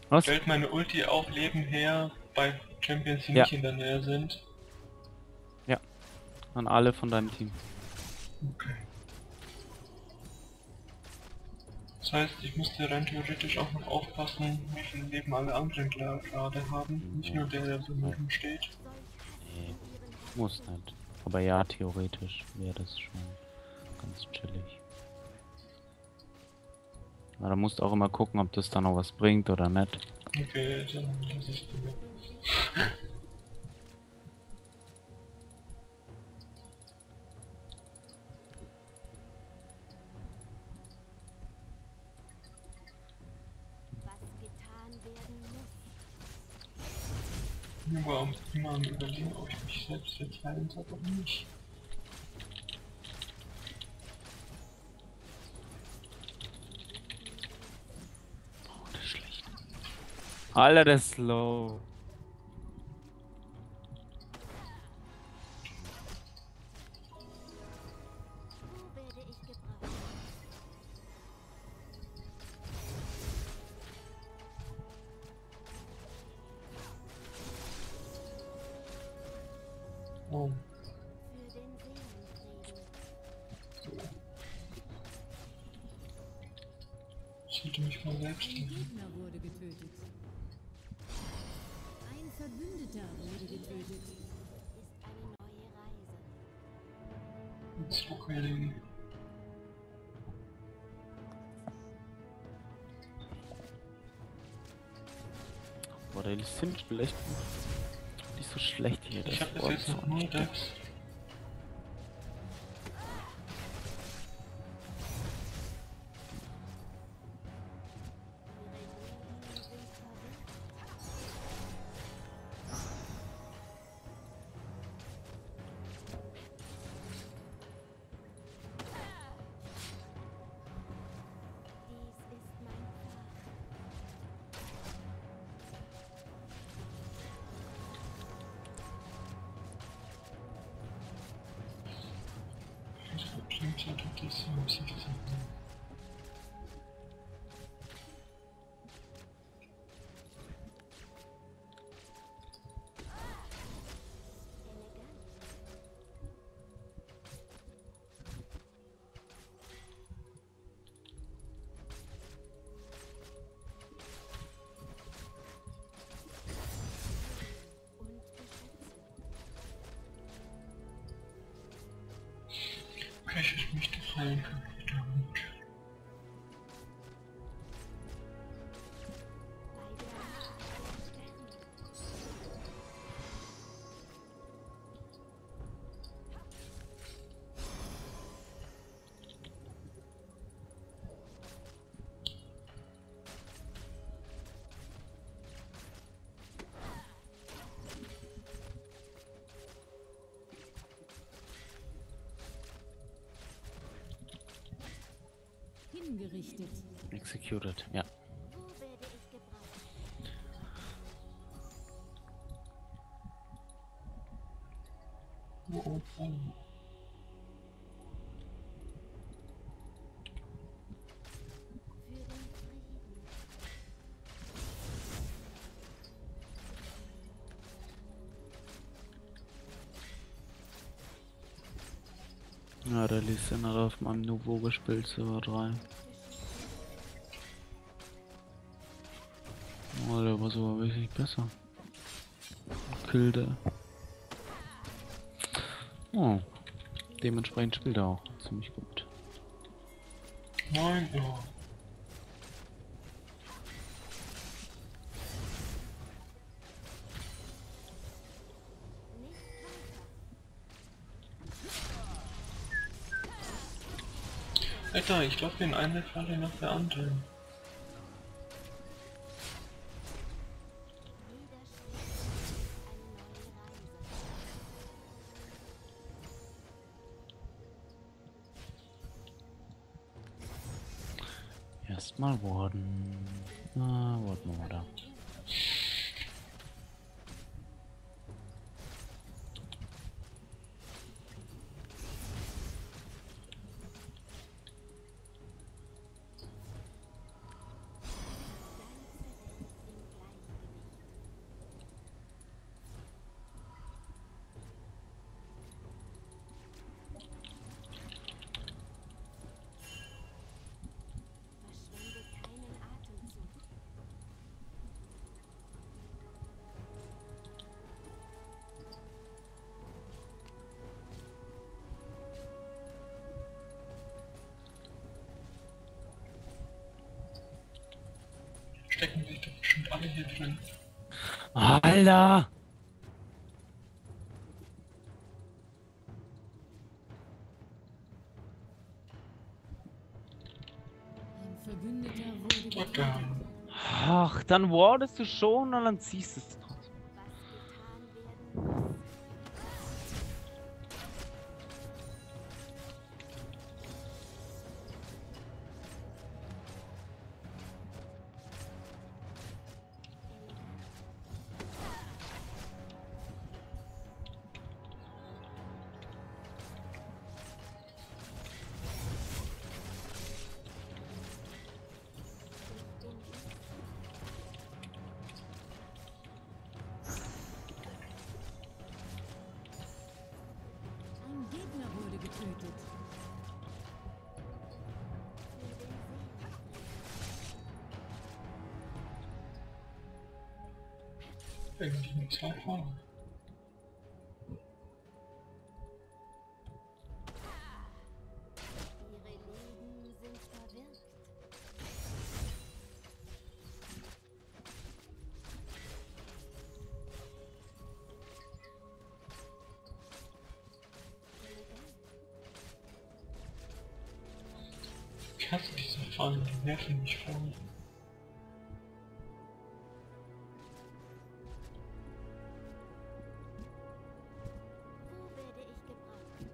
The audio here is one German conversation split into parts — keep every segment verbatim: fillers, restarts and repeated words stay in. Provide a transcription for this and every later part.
Was? Stellt meine Ulti auch Leben her bei Champions, die Ja. nicht in der Nähe sind? Ja. An alle von deinem Team. Okay. Das heißt, ich müsste rein theoretisch auch noch aufpassen, wie viel Leben alle anderen klar- gerade haben. Nicht nur der, der so Nee, rumsteht. nee, muss nicht. Aber ja, theoretisch wäre das schon ganz chillig. Aber da musst du auch immer gucken, ob das dann noch was bringt oder nicht. Okay, dann das ist gut. Ich war immer am überlegen, ob ich mich selbst jetzt heilen soll oder nicht. Oh, das ist schlecht. Alter, das ist slow. Oh. Ich sollte mich mal selbst Ein heilen. Gegner wurde getötet. Ein Verbündeter wurde getötet. Jetzt Healing. Boah, der Sim spielt echt nicht so schlecht hier. Ich Das habe bis jetzt noch nur das. Ich sollte das um sechzehn. Okay, ich hätte mich doch heilen können. Verdammt. Hingerichtet. Executed, ja. Oh, oh, oh. Ja, der Lee Sin hat auf meinem Nuvo gespielt, Server drei. Oh, der war sogar wirklich besser. Kill der. Oh, dementsprechend spielt er auch ziemlich gut. Nein, oh. Alter, ich glaube in einer Falle nach der anderen. Erstmal Warden. Ah, Warden oder. alle hier drin. Alter! Ein Verbündeter wurde Und getötet. dann. Ach, dann wardest du schon und dann ziehst du es trotzdem. Ein Gegner wurde getötet. Irgendwie mit zwei vorne. Ihre Leben sind verwirkt. Ich hasse diese Fallen, die nerven mich voll. Wo werde ich gebraucht?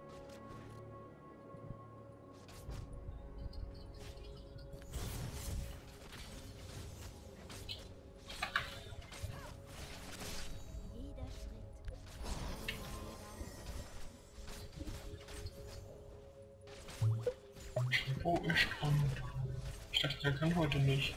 Jeder Schritt eine neue Reise. Wo ist an? Ich dachte, der kann heute nicht.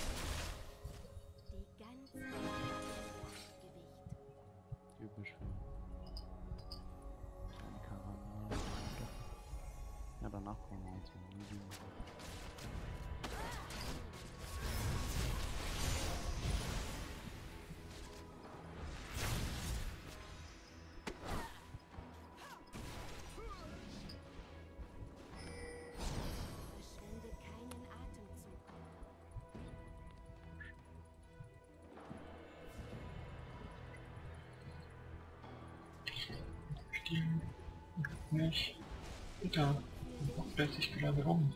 Die ganze Welt im Gleichgewicht. Typisch für kleine Karawane. Ja, danach kommen wir zum Medium. Verschwende keinen Atemzug. Stehen. Nicht. Bitte. Wo fährt sich gerade rum?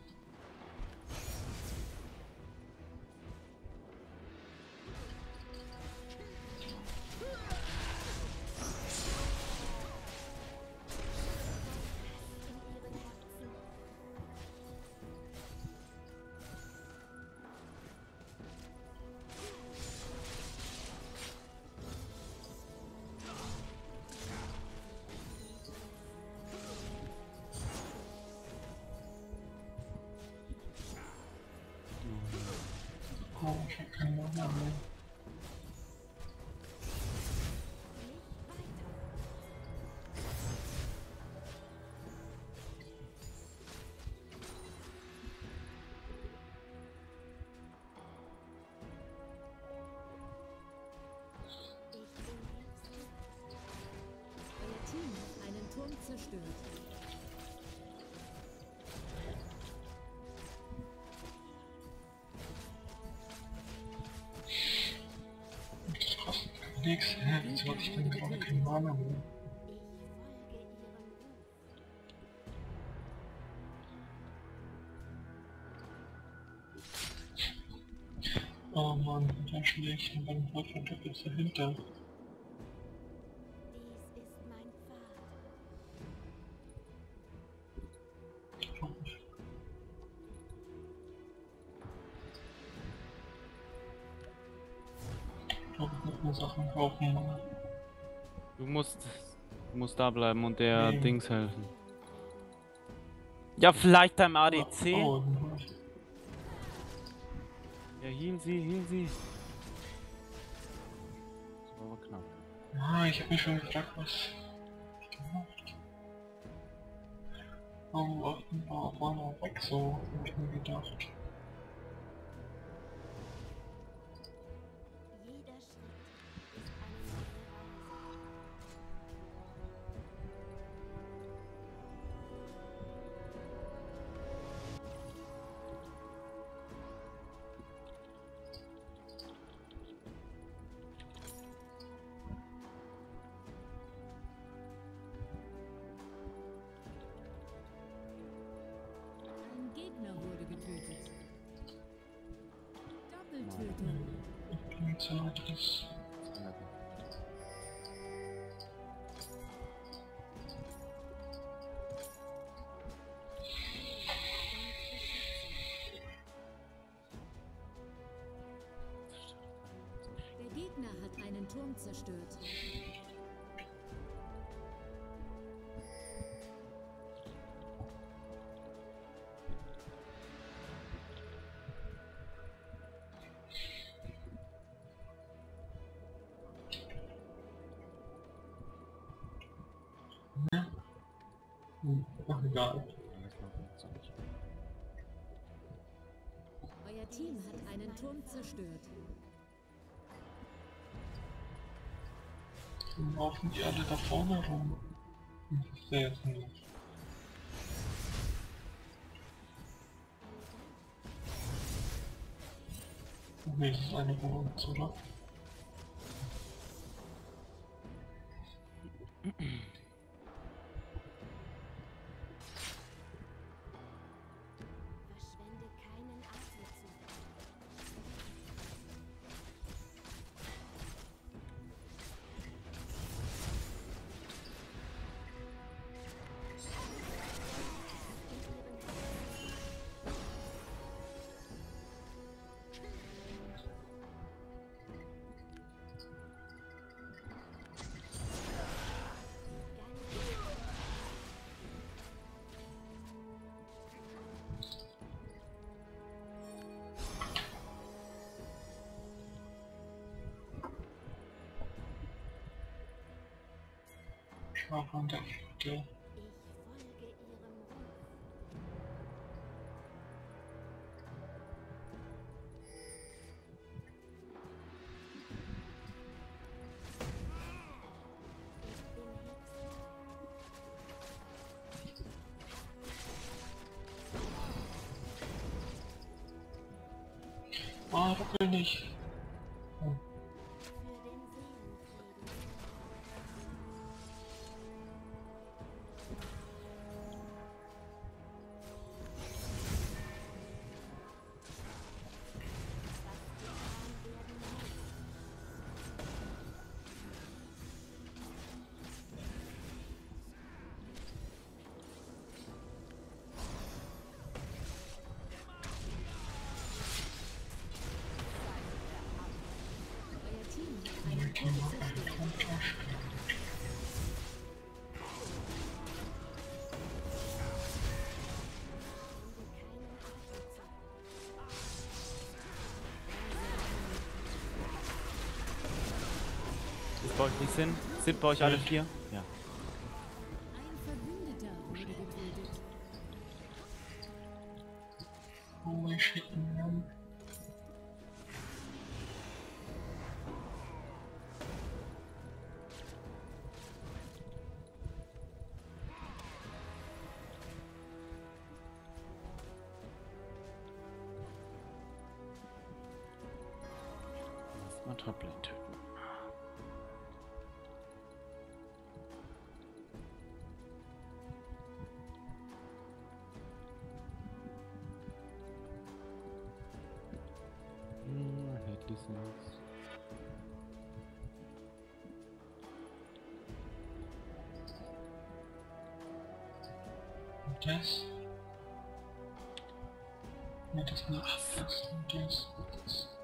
In ihren Herzen. Oh, ich hab keine Ahnung mehr. Nicht weiter. Ich bin jetzt. Euer Team hat einen Turm zerstört. Das kostet nichts. Hä? Wieso hab ich denn gerade keine Mana mehr? Ich folge ihrem Ruf. Oh Mann, dann stehe ich mit meinem Wolf und Doppel dahinter. Dies ist mein Pfad. Ich glaube, ich muss mir Sachen kaufen. Du musst, du musst da bleiben und der Nee. Dings helfen. Ja, vielleicht beim A D C. Oh, oh, Ja, heal sie, heal sie. Das war aber knapp. ah, ich hab mich schon gefragt, was ich gemacht. Warum läuft ein paar auf einmal weg so, hab ich mir gedacht. Jeder Schritt ist eine neue Reise. bitte. Ich bin jetzt ja das. Der Gegner hat einen Turm zerstört. Hm, ach egal. Euer Team hat einen Turm zerstört. Dann laufen die alle da vorne rum. Hm, ich sehe jetzt nicht. Ach nee, das ist eine von uns, oder? Verschwende keinen Atemzug. Schwach an der Ecke. Ich folge ihrem Ruf. Ich bin Hexer. Ah, ruckel nicht. Oh. Für den Seelenfrieden. Euer Team hat einen Turm zerstört. Ist bei euch nicht Sinn? Sind bei euch alle vier? Ja. Ein Verbündeter wurde getötet. Holy shit, man. Mal Toplane töten. Hm, Hate License. Und das? Ne, das nicht. Das und das. Das.